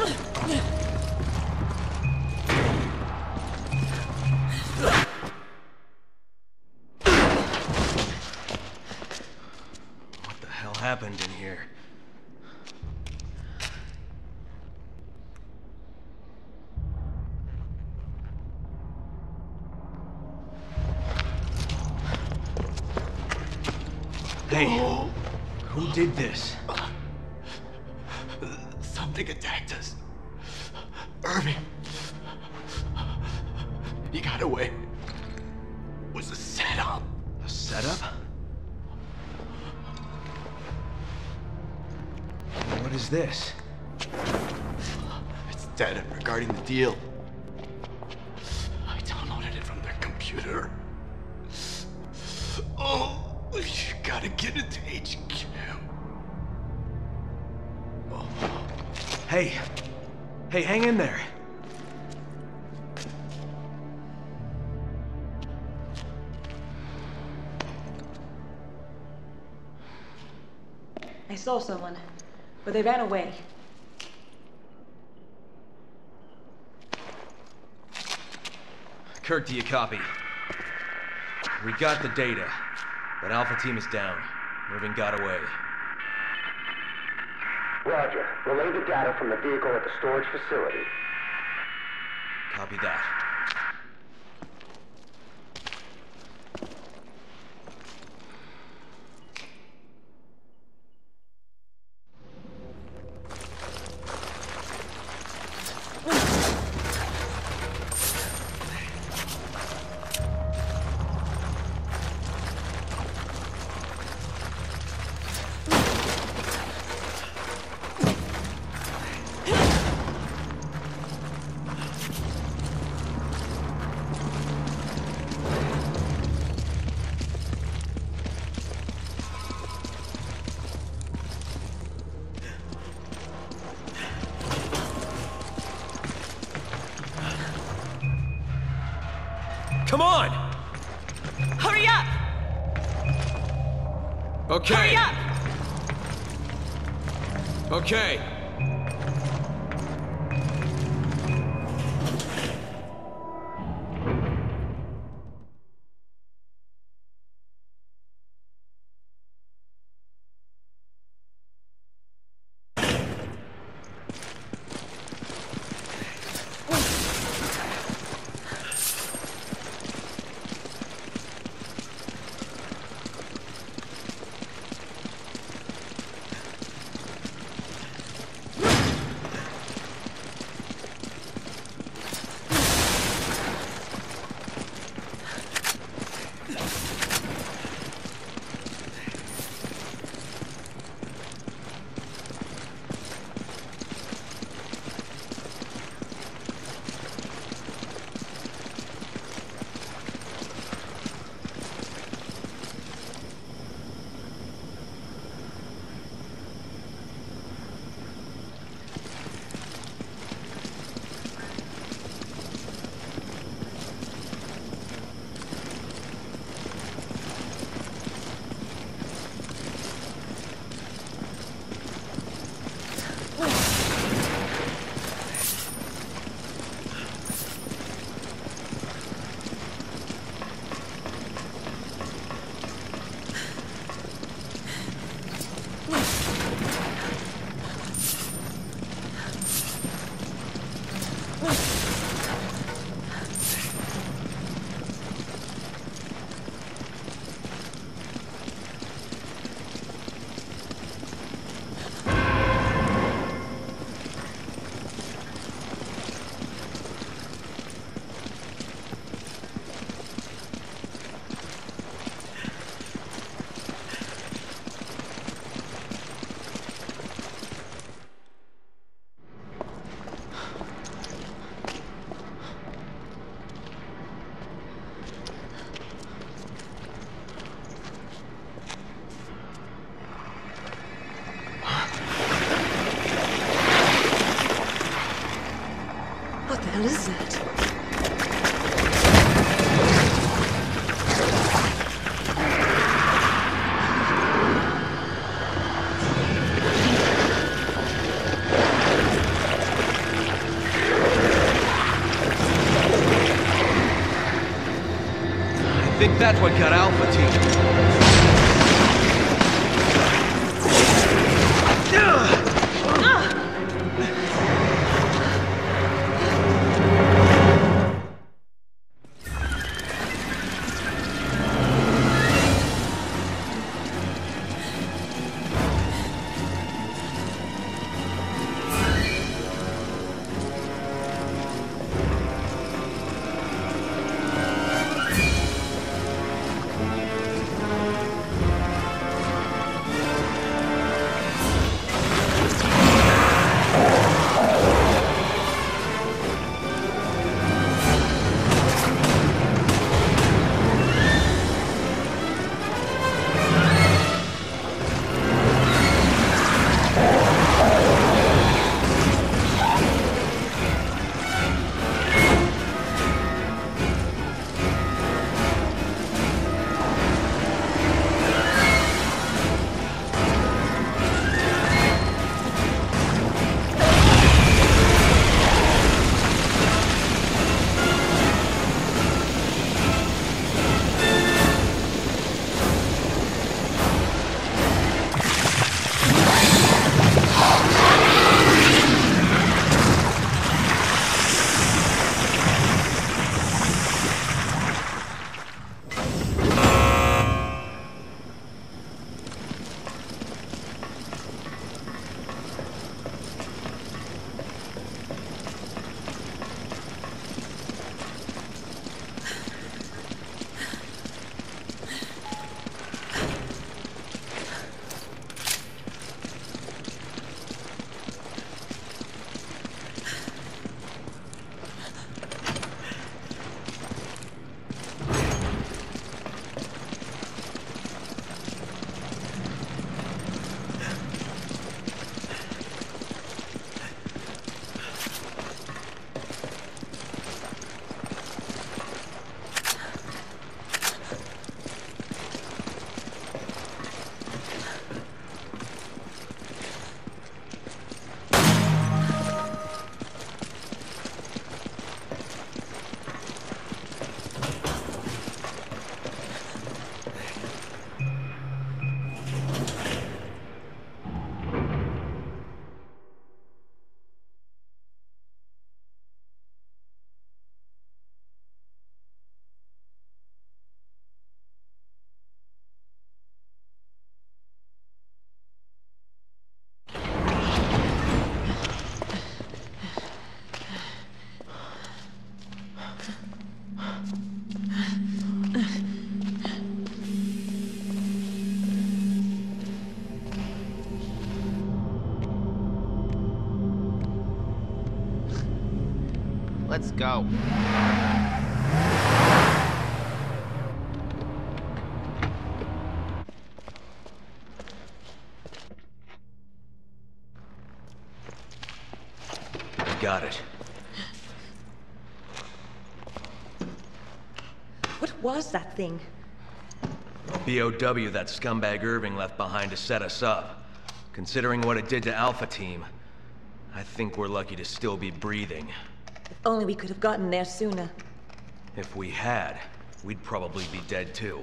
What the hell happened in here? Hey, who did this? Something attacked us. Irving. He got away. It was a setup. A setup? What is this? It's data regarding the deal. I downloaded it from their computer. Oh, you gotta get it to HQ. Hey. Hey, hang in there. I saw someone, but they ran away. Kirk, do you copy? We got the data, but Alpha Team is down. Irving got away. Roger. Relay the data from the vehicle at the storage facility. Copy that. Come on! Hurry up! Okay. Hurry up! Okay. What the hell is that? think that's what got Alpha Team. Let's go. Got it. What was that thing? BOW that scumbag Irving left behind to set us up. Considering what it did to Alpha Team, I think we're lucky to still be breathing. If only we could have gotten there sooner. If we had, we'd probably be dead too.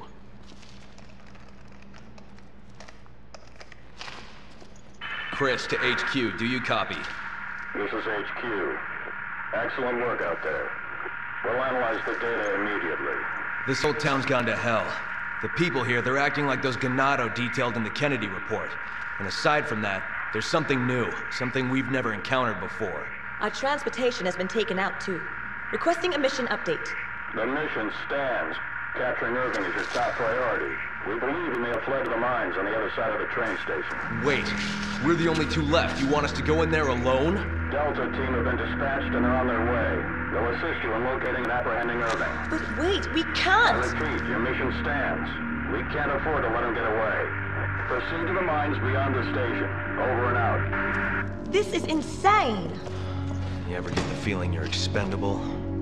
Chris to HQ, do you copy? This is HQ. Excellent work out there. We'll analyze the data immediately. This whole town's gone to hell. The people here, they're acting like those Ganado detailed in the Kennedy report. And aside from that, there's something new, something we've never encountered before. Our transportation has been taken out too. Requesting a mission update. The mission stands. Capturing Irving is your top priority. We believe he may have fled to the mines on the other side of the train station. Wait, we're the only two left. You want us to go in there alone? Delta team have been dispatched and they're on their way. They'll assist you in locating and apprehending Irving. But wait, we I can't! repeat, your mission stands. We can't afford to let him get away. Proceed to the mines beyond the station. Over and out. This is insane! You ever get the feeling you're expendable?